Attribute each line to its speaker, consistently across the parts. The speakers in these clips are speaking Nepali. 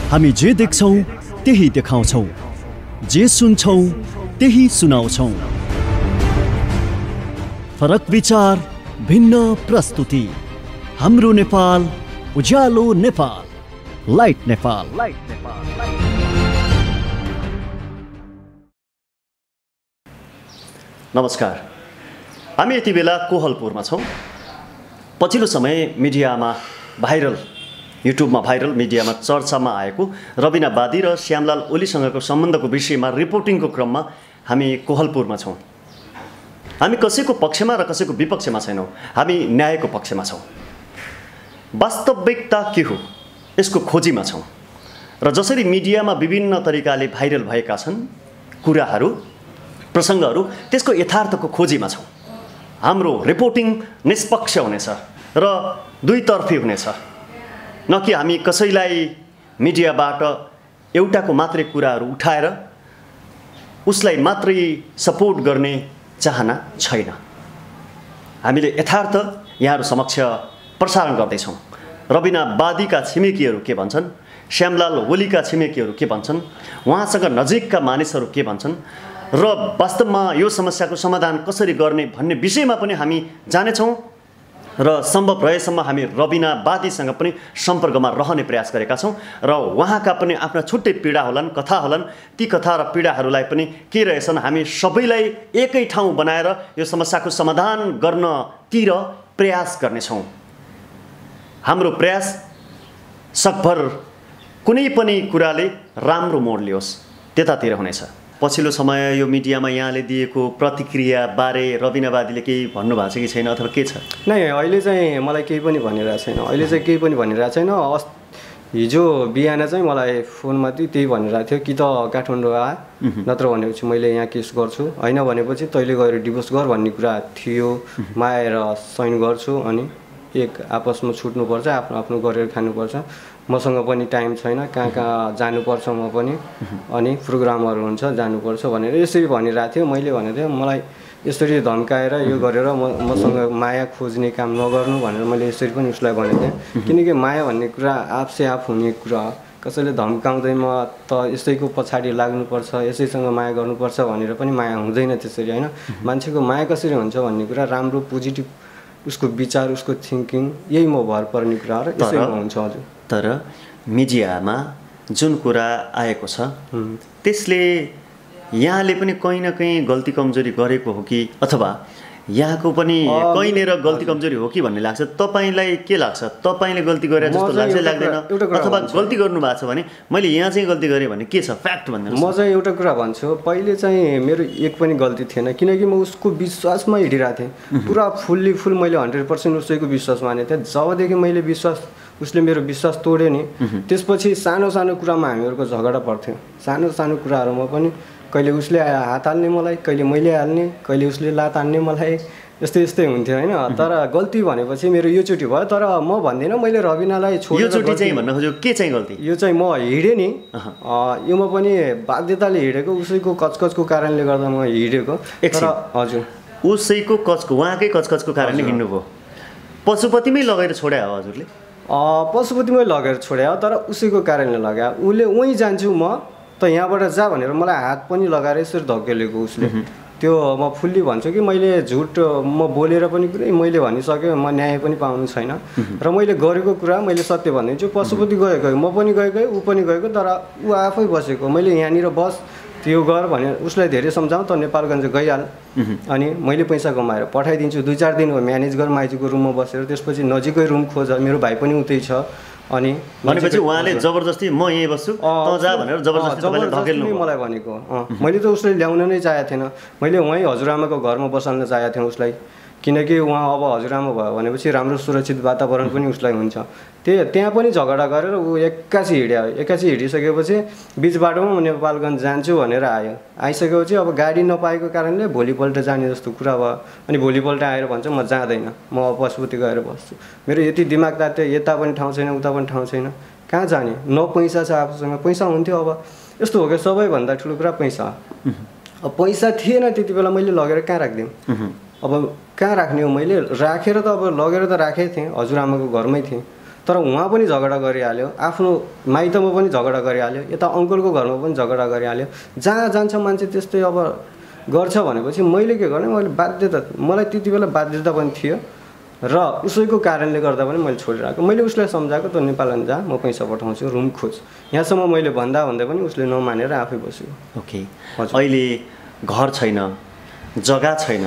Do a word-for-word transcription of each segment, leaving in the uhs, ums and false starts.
Speaker 1: हामी जे देख्छौं त्यही देखाउँछौं, जे सुन्छौं त्यही सुनाउँछौं। फरक विचार, भिन्न प्रस्तुति। हाम्रो नेपाल, उज्यालो नेपाल, लाइट नेपाल। लाइट नेपाल। नमस्कार, हामी यति बेला कोहलपुरमा छौं। पछिल्लो समय मिडियामा भाइरल, युट्युबमा भाइरल, मिडियामा चर्चामा आएको रबिना बादी र श्यामलाल ओलीसँगको सम्बन्धको विषयमा रिपोर्टिङको क्रममा हामी कोहलपुरमा छौं। हामी कसैको पक्षमा र कसैको विपक्षमा छैनौं, हामी न्यायको पक्षमा छौं। वास्तविकता के हो यसको खोजीमा छौं र जसरी मिडियामा विभिन्न तरिकाले भाइरल भएका छन् कुराहरू, प्रसङ्गहरू, त्यसको यथार्थको खोजीमा छौं। हाम्रो रिपोर्टिङ निष्पक्ष हुनेछ र दुईतर्फी हुनेछ, न कि हामी कसैलाई मिडियाबाट एउटाको मात्रै कुराहरू उठाएर उसलाई मात्रै सपोर्ट गर्ने चाहना छैन। हामीले यथार्थ यहाँहरू समक्ष प्रसारण गर्दैछौँ। रबिना बादीका छिमेकीहरू के भन्छन्, श्यामलाल ओलीका छिमेकीहरू के भन्छन्, उहाँसँग नजिकका मानिसहरू के भन्छन् र वास्तवमा यो समस्याको समाधान कसरी गर्ने भन्ने विषयमा पनि हामी जानेछौँ र सम्भव रहेसम्म हामी रबिना बादीसँग पनि सम्पर्कमा रहने प्रयास गरेका छौँ र उहाँका पनि आफ्ना छुट्टै पीडा होलान्, कथा होलान्। ती कथा र पीडाहरूलाई पनि के रहेछन् हामी सबैलाई एकै ठाउँ बनाएर यो समस्याको समाधान गर्नतिर प्रयास गर्नेछौँ। हाम्रो प्रयास सकभर कुनै पनि कुराले राम्रो मोड लियोस् त्यतातिर हुनेछ। पछिल्लो समय यो मिडियामा यहाँले दिएको प्रतिक्रिया बारे रबिना बादीले केही भन्नुभएको छ कि छैन, अथवा के छ?
Speaker 2: नै, अहिले चाहिँ मलाई केही पनि भनिरहेको छैन। अहिले चाहिँ केही पनि भनिरहेको छैन। अस् हिजो बिहान चाहिँ मलाई फोनमा त्यही भनिरहेको थियो कि त काठमाडौँ आ, नत्र भनेपछि मैले यहाँ केस गर्छु, होइन भनेपछि तैँले गएर डिभोर्स गर भन्ने कुरा थियो। माया र साइन गर्छु अनि एक आपसमा छुट्नुपर्छ, आफ्नो आफ्नो गरेर खानुपर्छ। मसँग पनि टाइम छैन, कहाँ कहाँ जानुपर्छ म पनि, अनि प्रोग्रामहरू हुन्छ जानुपर्छ भनेर यसरी भनिरहेको थियो। मैले भनेको थिएँ मलाई यसरी धम्काएर यो गरेर म मसँग माया खोज्ने काम नगर्नु भनेर मैले यसरी पनि उसलाई भनेको थिएँ। किनकि माया भन्ने कुरा आफसे आफ हुने कुरा, कसैले धम्काउँदै म त यसैको पछाडि लाग्नुपर्छ, यसैसँग माया गर्नुपर्छ भनेर पनि माया हुँदैन त्यसरी, होइन। मान्छेको माया कसरी हुन्छ भन्ने कुरा राम्रो पोजिटिभ उसको विचार, उसको थिङ्किङ, यही म भर पर्ने कुरा र यसैमा हुन्छ। हजुर,
Speaker 1: तर मिडियामा जुन कुरा आएको छ त्यसले यहाँले पनि कहीँ न कहीँ गल्ती कमजोरी गरेको हो कि, अथवा यहाँको पनि कहीँनिर गल्ती कमजोरी हो कि भन्ने लाग्छ? तपाईँलाई के लाग्छ? तपाईँले गल्ती गरे जस्तो लाग्छ लाग्दैन? अथवा गल्ती गर्नु भएको छ भने मैले यहाँ चाहिँ गल्ती गरेँ भने के छ फ्याक्ट भन्नु?
Speaker 2: म चाहिँ एउटा कुरा भन्छु, पहिले चाहिँ मेरो एक पनि गल्ती थिएन, किनकि म उसको विश्वासमा हिँडिरहेको थिएँ। पुरा फुल्ली फुल मैले हन्ड्रेड पर्सेन्ट उसैको विश्वास मानेको थिएँ। जबदेखि मैले विश्वास, उसले मेरो विश्वास तोड्यो नि, त्यसपछि सानो सानो कुरामा हामीहरूको झगडा पर्थ्यो। सानो सानो कुराहरूमा पनि कहिले उसले हात हाल्ने मलाई, कहिले मैले हाल्ने, कहिले उसले लात हान्ने मलाई, यस्तै यस्तै हुन्थ्यो, होइन। तर गल्ती भनेपछि मेरो योचोटि भयो। तर म भन्दिनँ मैले रबिनालाई छोडेर
Speaker 1: योचोटि चाहिँ भन्न खोजेको के चाहिँ गल्ती?
Speaker 2: यो चाहिँ म हिँडेँ नि, यो म पनि बाध्यताले हिँडेको, उसैको कचकचको कारणले गर्दा म हिँडेको। तर हजुर,
Speaker 1: उसैको कचको, उहाँकै कचकचको कारणले हिँड्नुभयो? पशुपतिमै लगेर छोड्या हो हजुरले?
Speaker 2: पशुपतिमै लगेर छोड्या हो, तर उसैको कारणले लग्यो। उसले उहीँ जान्छु म त यहाँबाट जा भनेर मलाई हात पनि लगाएर यसरी धकेलेको उसले। त्यो म फुल्ली भन्छु कि मैले झुट म बोलेर पनि कुनै मैले भनिसकेँ, म न्याय पनि पाउनु छैन र मैले गरेको कुरा मैले सत्य भनिदिन्छु। पशुपति गएको, म पनि गएको, ऊ पनि गएको, तर ऊ आफै बसेको। मैले यहाँनिर बस त्यो गर भने उसलाई धेरै सम्झाउँ त नेपालगञ्ज गइहाल, अनि मैले पैसा कमाएर पठाइदिन्छु, दुई चार दिन हो म्यानेज गर माइजूको रुममा बसेर, त्यसपछि नजिकै रुम खोज, मेरो भाइ पनि उतै छ। अनि
Speaker 1: भनेपछि उहाँले जबरजस्ती म यहीँ बस्छु त जा भनेर जबरजस्ती तपाईँले धकेल्नु
Speaker 2: मलाई भनेको। मैले त उसले ल्याउन नै चाहेको थिएन, मैले उहीँ हजुरआमाको घरमा बसाल्न चाहेको थिएँ उसलाई, किनकि उहाँ अब हजुरआमा भयो भनेपछि राम्रो सुरक्षित वातावरण पनि उसलाई हुन्छ। त्यही त्यहाँ पनि झगडा गरेर ऊ एक्कासी हिँड्यो। एक्कासी हिँडिसकेपछि बिच बाटोमा म नेपालगञ्ज जान्छु भनेर आयो। आइसकेपछि अब गाडी नपाएको कारणले भोलिपल्ट जाने जस्तो कुरा भयो। अनि भोलिपल्ट आएर भन्छ म जाँदैन, म पशुपति गएर बस्छु। मेरो यति दिमाग तात्यो, यता पनि ठाउँ छैन, उता पनि ठाउँ छैन, कहाँ जाने? न पैसा छ आफूसँग, पैसा हुन्थ्यो। अब यस्तो हो कि सबैभन्दा ठुलो कुरा पैसा। अब पैसा थिएन त्यति बेला, मैले लगेर कहाँ राखिदिउँ? अब कहाँ राख्ने हो? मैले राखेर त अब लगेर त राखेको थिएँ, हजुरआमाको घरमै थिएँ, तर उहाँ पनि झगडा गरिहाल्यो, आफ्नो माइतमा पनि झगडा गरिहाल्यो, यता अङ्कलको घरमा पनि झगडा गरिहाल्यो। जहाँ जान्छ मान्छे त्यस्तै अब गर्छ भनेपछि मैले के गर्ने, मैले बाध्यता, मलाई त्यति बेला बाध्यता पनि थियो र उसैको कारणले गर्दा पनि मैले छोडेर आएको। मैले उसलाई सम्झाएको त नेपालमा जा, म पैसा पठाउँछु, रुम खोज। यहाँसम्म मैले भन्दा भन्दै पनि उसले नमानेर आफै बस्यो।
Speaker 1: ओके, अहिले घर छैन, जग्गा छैन,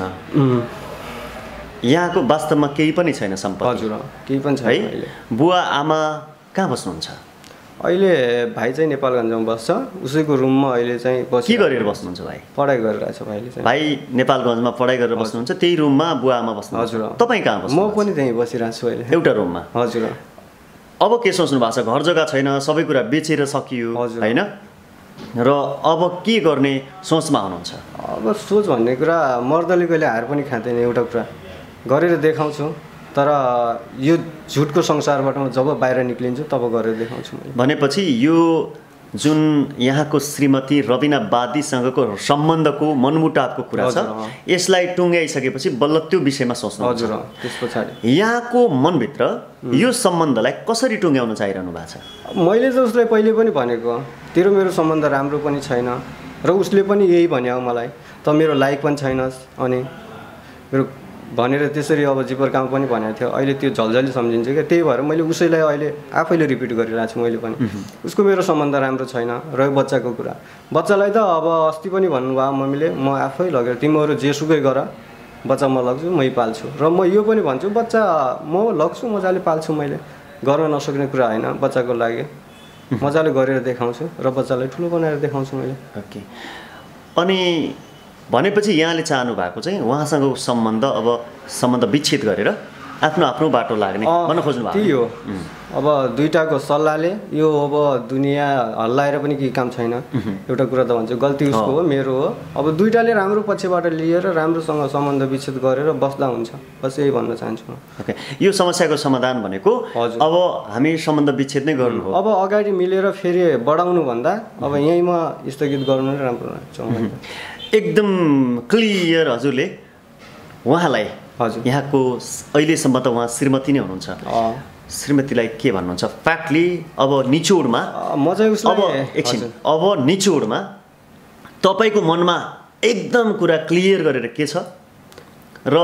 Speaker 1: यहाँको वास्तवमा केही पनि छैन सम्पत्ति?
Speaker 2: हजुर, केही पनि छैन अहिले।
Speaker 1: बुवा आमा कहाँ बस्नुहुन्छ?
Speaker 2: अहिले भाइ चाहिँ नेपालगञ्जमा बस्छ, उसैको रुममा अहिले चाहिँ बस।
Speaker 1: के गरेर बस्नुहुन्छ भाइ?
Speaker 2: पढाइ गरिरहेछ भाइले चाहिँ।
Speaker 1: भाइ नेपालगञ्जमा पढाइ गरेर बस्नुहुन्छ, त्यही रुममा बुवा आमा बस्नुहुन्छ?
Speaker 2: हजुर।
Speaker 1: तपाईँ कहाँ बस्नुहुन्छ?
Speaker 2: म पनि त्यहीँ बसिरहेको छु अहिले,
Speaker 1: एउटा रुममा।
Speaker 2: हजुर।
Speaker 1: अब के सोच्नु भएको छ? घर जग्गा छैन, सबै कुरा बेचेर सकियो होइन, र अब के गर्ने सोचमा हुनुहुन्छ?
Speaker 2: अब सोच भन्ने कुरा मर्दले कहिले हार पनि खाँदैन। एउटा कुरा गरेर देखाउँछु, तर यो झुटको संसारबाट म जब बाहिर निक्लिन्छु तब गरेर देखाउँछु मैले।
Speaker 1: भनेपछि यो जुन यहाँको श्रीमती रबिना बादीसँगको सम्बन्धको मनमुटावको कुरा छ, यसलाई टुङ्ग्याइसकेपछि बल्ल त्यो विषयमा सोच्नु?
Speaker 2: हजुर, त्यस पछाडि
Speaker 1: यहाँको मनभित्र यो सम्बन्धलाई कसरी टुङ्ग्याउन चाहिरहनु भएको छ?
Speaker 2: मैले त उसलाई पहिले पनि भनेको, तेरो मेरो सम्बन्ध राम्रो पनि छैन, र उसले पनि यही भन्यो मलाई, त मेरो लाइक पनि छैनस् अनि मेरो भनेर त्यसरी अब जिपर काम पनि भनेको थियो। अहिले त्यो झल्झली सम्झिन्छ क्या, त्यही भएर मैले उसैलाई अहिले आफैले रिपिट गरिरहेको छु मैले पनि। उसको मेरो सम्बन्ध राम्रो छैन, र बच्चाको कुरा, बच्चालाई त अब अस्ति पनि भन्नुभयो मम्मीले, म आफै लगेर तिमीहरू जेसुकै गर, बच्चा म लग्छु, मै पाल्छु। र म यो पनि भन्छु, बच्चा म लग्छु, मजाले पाल्छु, मैले गर्न नसक्ने कुरा होइन, बच्चाको लागि मजाले गरेर देखाउँछु र बच्चालाई ठुलो बनाएर देखाउँछु मैले।
Speaker 1: ओके, अनि भनेपछि यहाँले चाहनु भएको चाहिँ उहाँसँगको सम्बन्ध अब सम्बन्ध विच्छेद गरेर आफ्नो आफ्नो बाटो लाग्ने भन्न खोज्नु भएको?
Speaker 2: त्यही हो। अब दुईटाको सल्लाहले यो अब दुनियाँ हल्लाएर पनि केही काम छैन। एउटा कुरा त भन्छु, गल्ती उसको हो, मेरो हो। अब दुईटाले राम्रो पक्षबाट लिएर राम्रोसँग सम्बन्ध विच्छेद गरेर बस्दा हुन्छ, बस यही भन्न चाहन्छु म।
Speaker 1: ओके, यो समस्याको समाधान भनेको अब हामी सम्बन्ध विच्छेद नै गर्नु हो?
Speaker 2: अब अगाडि मिलेर फेरि बढाउनु भन्दा अब यहीँमा स्थगित गर्नु नै राम्रो लाग्छ।
Speaker 1: एकदम क्लियर हजुरले उहाँलाई,
Speaker 2: हजुर,
Speaker 1: यहाँको अहिलेसम्म त उहाँ श्रीमती नै हुनुहुन्छ, श्रीमतीलाई के भन्नुहुन्छ फ्याक्टली? अब निचोडमा
Speaker 2: म चाहिँ उसलाई,
Speaker 1: अब एकछिन, अब निचोडमा तपाईँको मनमा एकदम कुरा क्लियर गरेर के छ र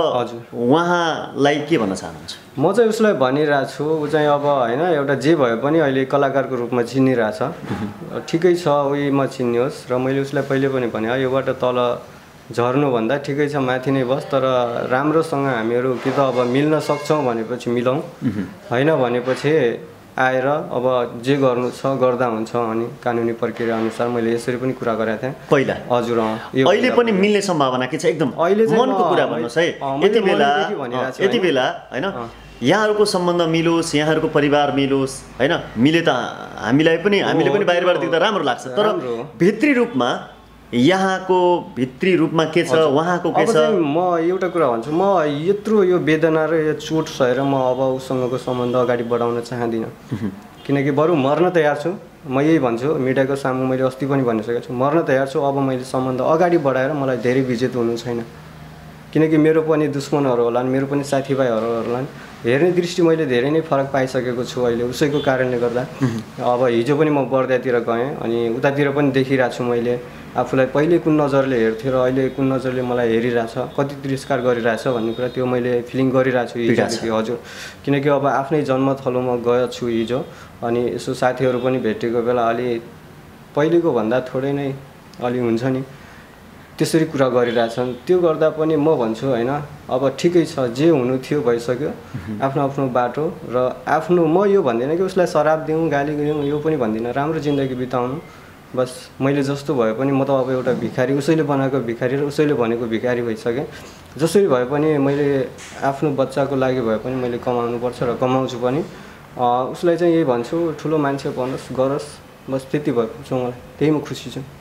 Speaker 1: उहाँलाई के भन्न चाहनुहुन्छ?
Speaker 2: म चाहिँ उसलाई भनिरहेको छु, ऊ चाहिँ अब होइन एउटा जे भए पनि अहिले कलाकारको रूपमा चिनिरहेछ, ठिकै छ, उहीमा चिन्नुहोस्। र मैले उसलाई पहिले पनि भने, योबाट तल झर्नुभन्दा ठिकै छ माथि नै बस, तर राम्रोसँग हामीहरू कि त अब मिल्न सक्छौँ भनेपछि मिलौँ, होइन भनेपछि आएर अब जे गर्नु छ गर्दा हुन्छ। अनि कानुनी प्रक्रिया अनुसार मैले यसरी पनि कुरा गरेको थिएँ पहिला। हजुर,
Speaker 1: अहिले पनि मिल्ने सम्भावना के छ? एकदम
Speaker 2: अहिले
Speaker 1: मनको कुरा भन्नुहोस् है। यति बेला यति बेला होइन, यहाँहरूको सम्बन्ध मिलोस्, यहाँहरूको परिवार मिलोस् होइन, मिले त हामीलाई पनि, हामीले पनि बाहिरबाट देख्दा राम्रो लाग्छ, तर भित्री रूपमा यहाँको भित्री रूपमा के छ, उहाँको के छ?
Speaker 2: म एउटा कुरा भन्छु, म यत्रो यो वेदना र यो चोट सहेर म अब उसँगको सम्बन्ध अगाडि बढाउन चाहदिनँ, किनकि बरु मर्न तयार छु। म यही भन्छु मिडियाको सामु, मैले अस्ति पनि भनिसकेको छु, मर्न तयार छु। अब मैले सम्बन्ध अगाडि बढाएर मलाई धेरै विजेत हुनु छैन, किनकि मेरो पनि दुश्मनहरू होलान्, मेरो पनि साथीभाइहरू होलान्। हेर्ने दृष्टि मैले धेरै नै फरक पाइसकेको छु अहिले उसैको कारणले गर्दा। अब हिजो पनि म बर्दियातिर गएँ, अनि उतातिर पनि देखिरहेको छु मैले आफूलाई, पहिले कुन नजरले हेर्थेँ र अहिले कुन नजरले मलाई हेरिरहेछ, कति तिरस्कार गरिरहेछ भन्ने कुरा त्यो मैले फिलिङ गरिरहेको छु हिजोदेखि। हजुर, किनकि अब आफ्नै जन्मथलोमा गएको छु हिजो, अनि यसो साथीहरू पनि भेटेको बेला अलि पहिलेको भन्दा थोरै नै अलि हुन्छ नि, त्यसरी कुरा गरिरहेछन्। त्यो गर्दा पनि म भन्छु होइन, अब ठिकै छ, जे हुनु थियो भइसक्यो, आफ्नो आफ्नो बाटो। र आफ्नो, म यो भन्दिनँ कि उसलाई शराब दिउँ, गाली दिउँ, यो पनि भन्दिनँ, राम्रो जिन्दगी बिताउनु बस। मैले जस्तो भए पनि म त अब एउटा भिखारी, उसैले बनाएको भिखारी र उसैले भनेको भिखारी भइसकेँ। जसरी भए पनि मैले आफ्नो बच्चाको लागि भए पनि मैले कमाउनुपर्छ र कमाउँछु पनि। उसलाई चाहिँ यही भन्छु, ठुलो मान्छे बनोस्, गरोस्, बस त्यति भएको मलाई, त्यही म खुसी छु।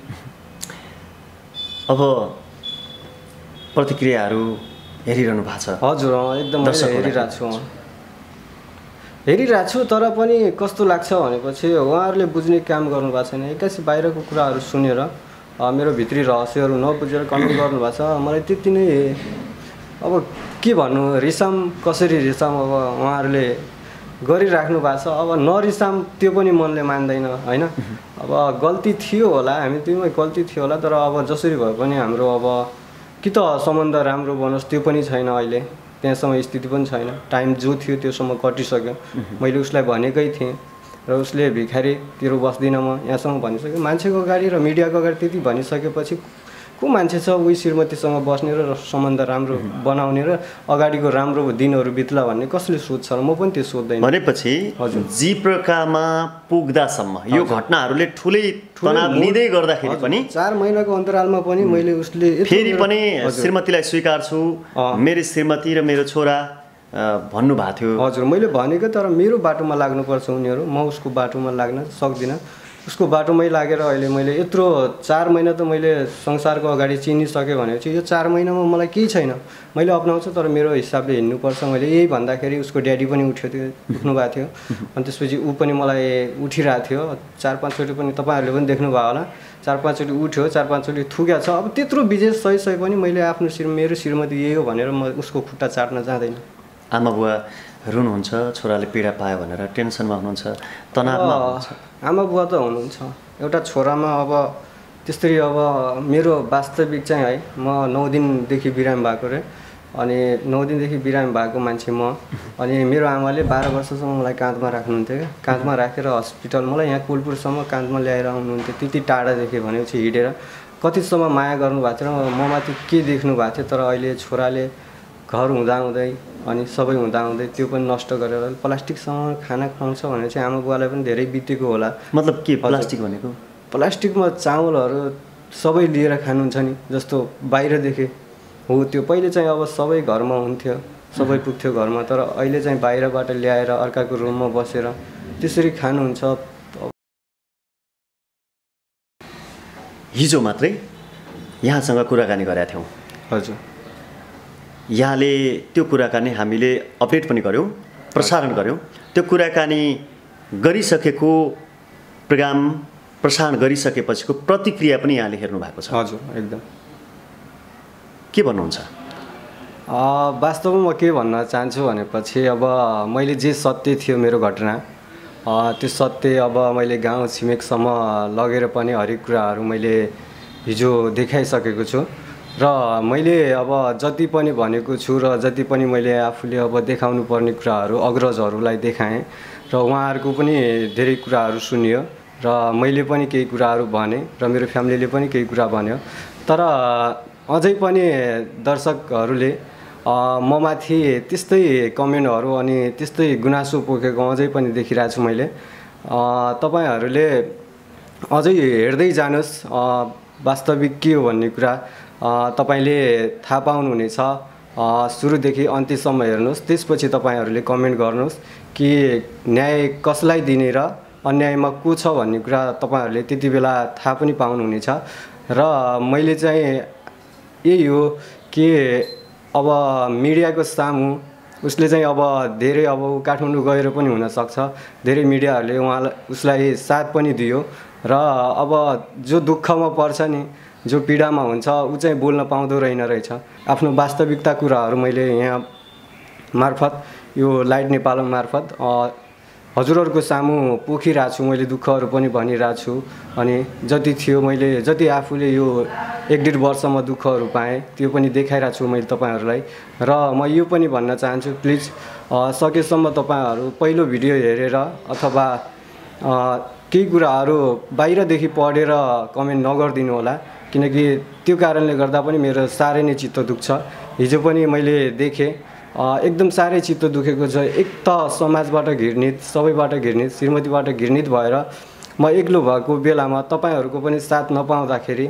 Speaker 1: अब प्रतिक्रियाहरू हेरिरहनु भएको छ?
Speaker 2: हजुर, एकदम हेरिरहेको छु, हेरिरहेको छु। तर पनि कस्तो लाग्छ भनेपछि उहाँहरूले बुझ्ने काम गर्नुभएको छैन। एक्कासी बाहिरको कुराहरू सुनेर मेरो भित्री रहस्यहरू नबुझेर कमेन्ट गर्नुभएको छ। मलाई त्यति नै अब के भन्नु, रिसाम कसरी रिसाम। अब उहाँहरूले गरिराख्नु भएको छ। अब नरिसाम त्यो पनि मनले मान्दैन होइन। अब गल्ती थियो होला, हामी दुईमै गल्ती थियो होला, तर अब जसरी भए पनि हाम्रो अब कि त सम्बन्ध राम्रो बनोस् त्यो पनि छैन अहिले, त्यहाँसम्म स्थिति पनि छैन। टाइम जो थियो त्योसम्म कटिसक्यो। मैले उसलाई भनेकै थिएँ र उसले भिखारी तिरो बस्दिनँ म यहाँसम्म भनिसक्यो। मान्छेको अगाडि र मिडियाको अगाडि त्यति भनिसकेपछि को मान्छे छ उही श्रीमतीसँग बस्ने र सम्बन्ध राम्रो बनाउने र अगाडिको राम्रो दिनहरू बित्ला भन्ने कसले सोध्छ र म पनि त्यो सोध्दैन।
Speaker 1: भनेपछि जीप्रकामा पुग्दासम्म यो घटनाहरूले ठुलै तनाव लिँदै गर्दाखेरि पनि
Speaker 2: चार महिनाको अन्तरालमा पनि मैले उसले
Speaker 1: फेरि पनि श्रीमतीलाई स्वीकार्छु, मेरो श्रीमती र मेरो छोरा भन्नुभएको थियो।
Speaker 2: हजुर मैले भनेको, तर मेरो बाटोमा लाग्नुपर्छ उनीहरू, म उसको बाटोमा लाग्न सक्दिनँ। उसको बाटोमै लागेर अहिले मैले यत्रो चार महिना त मैले संसारको अगाडि चिनिसकेँ भनेपछि यो चार महिनामा मलाई केही छैन, मैले अप्नाउँछु तर मेरो हिसाबले हिँड्नुपर्छ। मैले यही भन्दाखेरि उसको ड्याडी पनि उठ्यो थियो, उठ्नु भएको थियो। अनि त्यसपछि ऊ पनि मलाई उठिरहेको थियो, चार पाँचचोटि पनि तपाईँहरूले पनि देख्नुभयो होला, चार पाँचचोटि उठ्यो, चार पाँचचोटि थुक्या छ। अब त्यत्रो विजय सही सही पनि मैले आफ्नो श्री मेरो श्रीमती यही हो भनेर म उसको खुट्टा चाट्न जाँदैन।
Speaker 1: आमा बुवा रुनुहुन्छ, छोराले पीडा पायो भनेर टेन्सनमा हुनुहुन्छ, तनावमा हुनुहुन्छ?
Speaker 2: आमा बुवा त हुनुहुन्छ। एउटा छोरामा अब त्यसरी अब मेरो वास्तविक चाहिँ है, म नौ दिनदेखि बिरामी भएको रे, अनि नौ दिनदेखि बिरामी भएको मान्छे म। अनि मेरो आमाले बाह्र वर्षसम्म मलाई काँधमा राख्नुहुन्थ्यो क्या, काँधमा राखेर हस्पिटल मलाई यहाँ कुलपुरसम्म काँधमा ल्याएर आउनुहुन्थ्यो। त्यति टाढादेखि भनेपछि हिँडेर कतिसम्म माया गर्नुभएको थियो र ममाथि के देख्नु भएको थियो। तर अहिले छोराले घर हुँदाहुँदै अनि सबै हुँदाहुँदै त्यो पनि नष्ट गरेर प्लास्टिकसँग खाना खुवाउँछ भने चाहिँ आमा बुवालाई पनि धेरै बितेको होला।
Speaker 1: मतलब के प्लास्टिक भनेको?
Speaker 2: प्लास्टिकमा चामलहरू सबै लिएर खानुहुन्छ नि, जस्तो बाहिरदेखि हो त्यो। पहिले चाहिँ अब सबै घरमा हुन्थ्यो, सबै पुग्थ्यो घरमा, तर अहिले चाहिँ बाहिरबाट ल्याएर अर्काको रुममा बसेर त्यसरी खानुहुन्छ।
Speaker 1: हिजो मात्रै यहाँसँग कुराकानी गरेका थियौँ।
Speaker 2: हजुर,
Speaker 1: यहाँले त्यो कुराकानी हामीले अपडेट पनि गऱ्यौँ, प्रसारण गऱ्यौँ। त्यो कुराकानी गरिसकेको प्रोग्राम प्रसारण गरिसकेपछिको प्रतिक्रिया पनि यहाँले हेर्नु भएको छ।
Speaker 2: हजुर, एकदम।
Speaker 1: के भन्नुहुन्छ?
Speaker 2: वास्तवमा म के भन्न चाहन्छु भनेपछि अब मैले जे सत्य थियो मेरो घटना, त्यो सत्य अब मैले गाउँ छिमेकसम्म लगेर पनि हरेक कुराहरू मैले हिजो देखाइसकेको छु। र मैले अब जति पनि भनेको छु र जति पनि मैले आफूले अब देखाउनु पर्ने कुराहरू अग्रजहरूलाई देखाएँ र उहाँहरूको पनि धेरै कुराहरू सुनियो र मैले पनि केही कुराहरू भने र मेरो फ्यामिलीले पनि केही कुरा भन्यो। तर अझै पनि दर्शकहरूले ममाथि त्यस्तै कमेन्टहरू अनि त्यस्तै गुनासो पोखेको अझै पनि देखिरहेको छु मैले। तपाईँहरूले अझै हेर्दै जानुहोस्, वास्तविक के हो भन्ने कुरा तपाईँले थाहा पाउनुहुनेछ। सुरुदेखि अन्त्यसम्म हेर्नुहोस्, त्यसपछि तपाईँहरूले कमेन्ट गर्नुहोस् कि न्याय कसलाई दिने र अन्यायमा को छ भन्ने कुरा तपाईँहरूले त्यति बेला थाहा पनि पाउनुहुनेछ। र मैले चाहिँ यही हो कि अब मिडियाको सामु उसले चाहिँ अब धेरै अब काठमाडौँ गएर पनि हुनसक्छ, धेरै मिडियाहरूले उहाँलाई उसलाई साथ पनि दियो र अब जो दुःखमा पर्छ नि, जो पीडामा हुन्छ ऊ चाहिँ बोल्न पाउँदो रहेन रहेछ। आफ्नो वास्तविकता कुराहरू मैले यहाँ मार्फत यो लाइट नेपाल मार्फत हजुरहरूको सामु पोखिरहेको छु, मैले दुःखहरू पनि भनिरहेको छु। अनि जति थियो मैले जति आफूले यो एक डेढ वर्षमा दुःखहरू पाएँ त्यो पनि देखाइरहेको छु मैले तपाईँहरूलाई। र म यो पनि भन्न चाहन्छु, प्लिज सकेसम्म तपाईँहरू पहिलो भिडियो हेरेर अथवा केही कुराहरू बाहिरदेखि पढेर कमेन्ट नगरिदिनु होला, किनकि त्यो कारणले गर्दा पनि मेरो साह्रै नै चित्त दुख्छ। हिजो पनि मैले देखेँ एकदम साह्रै चित्त दुखेको छ। एक त समाजबाट घृणित, सबैबाट घृणित, श्रीमतीबाट घृणित भएर म एक्लो भएको बेलामा तपाईँहरूको पनि साथ नपाउँदाखेरि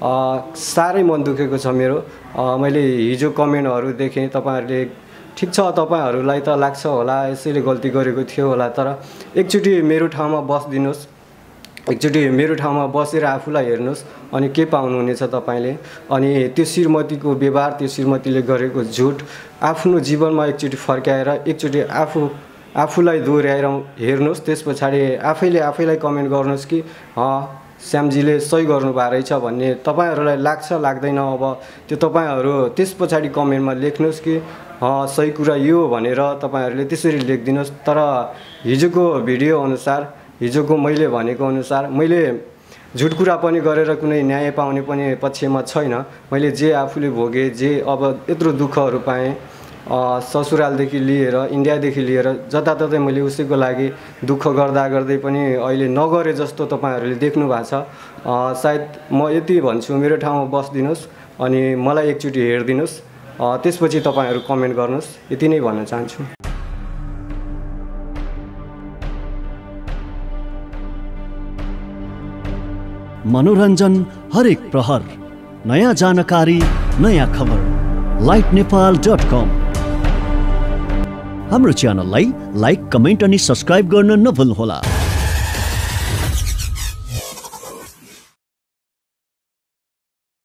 Speaker 2: साह्रै मन दुखेको छ मेरो। मैले हिजो कमेन्टहरू देखेँ, तपाईँहरूले ठिक छ तपाईँहरूलाई त लाग्छ होला यसैले गल्ती गरेको थियो होला, तर एकचोटि मेरो ठाउँमा बसिदिनुहोस्, एकचोटि मेरो ठाउँमा बसेर आफूलाई हेर्नुहोस् अनि के पाउनुहुनेछ तपाईँले। अनि त्यो श्रीमतीको व्यवहार, त्यो श्रीमतीले गरेको झुट आफ्नो जीवनमा एकचोटि फर्काएर एकचोटि आफू आफूलाई दोहोऱ्याएर हेर्नुहोस्, त्यस पछाडि आफैले आफैलाई कमेन्ट गर्नुहोस् कि श्यामजीले सही गर्नुभएको रहेछ भन्ने तपाईँहरूलाई लाग्छ लाग्दैन। अब त्यो तपाईँहरू त्यस पछाडि कमेन्टमा लेख्नुहोस् कि सही कुरा यो भनेर तपाईँहरूले त्यसरी लेखिदिनुहोस्। तर हिजोको भिडियो अनुसार, हिजोको मैले भनेको अनुसार मैले झुट कुरा पनि गरेर कुनै न्याय पाउने पनि पक्षमा छैन। मैले जे आफूले भोगेँ, जे अब यत्रो दुःखहरू पाएँ, ससुरालदेखि लिएर इन्डियादेखि लिएर जताततै मैले उसैको लागि दुःख गर्दा गर्दै पनि अहिले नगरे जस्तो तपाईँहरूले देख्नु भएको छ। सायद म यति भन्छु, मेरो ठाउँमा बसिदिनुहोस् अनि मलाई एकचोटि हेरिदिनुहोस्, त्यसपछि तपाईँहरू कमेन्ट गर्नुहोस्। यति नै भन्न चाहन्छु।
Speaker 1: मनोरञ्जन हरेक प्रहर, नयाँ जानकारी, नयाँ खबर, लाइट नेपाल डट कम। हाम्रो च्यानललाई लाइक, कमेन्ट अनि सब्स्क्राइब गर्न नभुल्नुहोला।